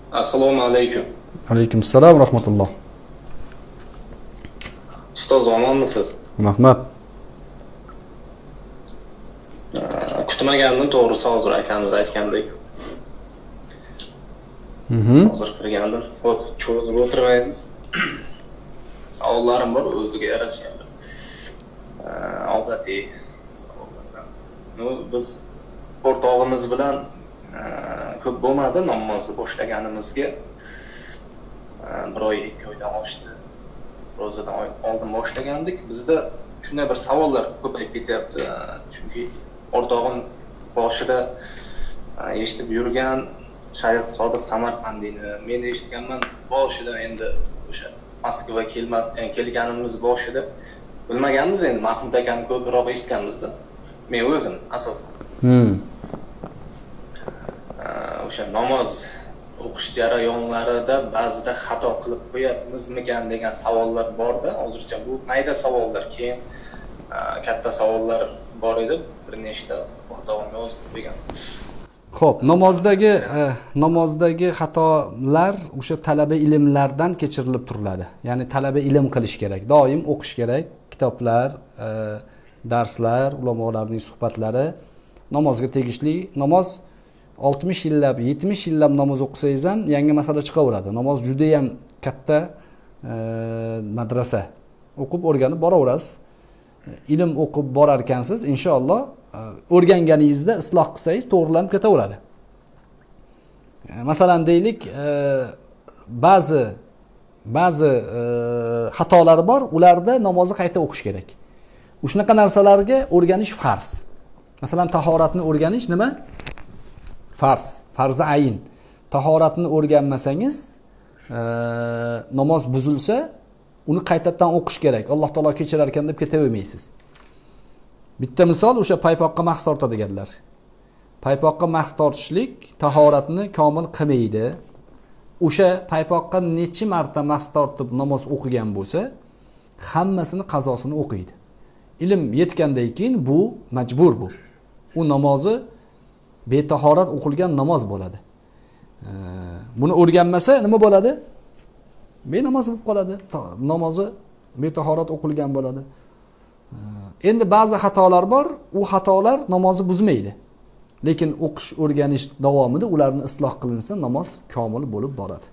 Assalomu alaykum. Aleyküm selam rahmetullah. Ustoz omonmisiz? Rahmat. Kutmagandim to'g'risi hozir akamiz aytgandek. Hozir kirgandim. Cho'zib o'tirmaymiz. Savollarim bor o'ziga yarasha. Odatiy savollar. Biz o'rtog'imiz bilan ko'p bo'lmadi namozni boshlaganimizga. Bir oy, 2 oydan oshdi. Ro'zadan oldin boshlagandik. Bizda shunday bir savollar ko'payib ketyapti. Chunki o'rtog'im boshida eshitib yurgan Shayx Sodiq Samarqandiyni men eshitganman. Boshida endi o'sha Moskva kelganimiz boshida bilmaganmiz, endi Mahmud akani ko'proq eshitganmizda. Men o'zim asosan. O'sha namoz o'qish jarayonlarida ba'zida xato qilib qo'yapmizmikan degan savollar bor-da. Hozircha bu mayda savollar, keyin katta savollar bor edi. Bir nechta o'rtog'im yozib qo'ygan. Xo'p, namozdagi xatolar o'sha talaba ilmlardan kechirilib turiladi. Ya'ni talaba ilm qilish kerak, doim o'qish kerak. Kitoblar, darslar, ulamolarning suhbatlari namozga tegishli. Namoz 60 yillab, 70 yillab namoz o'qisangiz ham yangi masala chiqaveradi. Namoz juda ham katta madrasa. O'qib o'rganib boraverasiz. Ilm o'qib borar ekansiz, inshaalloh o'rganganingizda isloh qilsangiz to'g'rilanib ketaveradi. Masalan deylik, ba'zi xatolar bor, ularda namozni qayta o'qish kerak. Shunaqa narsalarga o'rganish farz. Masalan, tahoratni o'rganish nima? Farzi ayin. Tahoratni o'rganmasangiz, namoz buzilsa, uni qaytadan o'qish kerak. Alloh taolo kechirar ekan deb ketavermaysiz. Bitta misol o'sha paypoqqa mahs tortadiganlar. Paypoqqa mahs tortishlik tahoratni komil qilmaydi. O'sha paypoqqa necha marta mahs tortib namoz o'qigan bo'lsa, hammasini qazosini o'qiydi. Ilm yetgandan keyin bu majbur bu. U namozi betahorat o'qilgan namoz bo'ladi. Buni o'rganmasa nima bo'ladi? Benamoz bo'lib qoladi. Namozi betahorat o'qilgan bo'ladi. Endi ba'zi xatolar bor, u xatolar namozni buzmaydi. Lekin o'qish, o'rganish davomida ularni isloh qilinsa, namoz komil bo'lib boradi.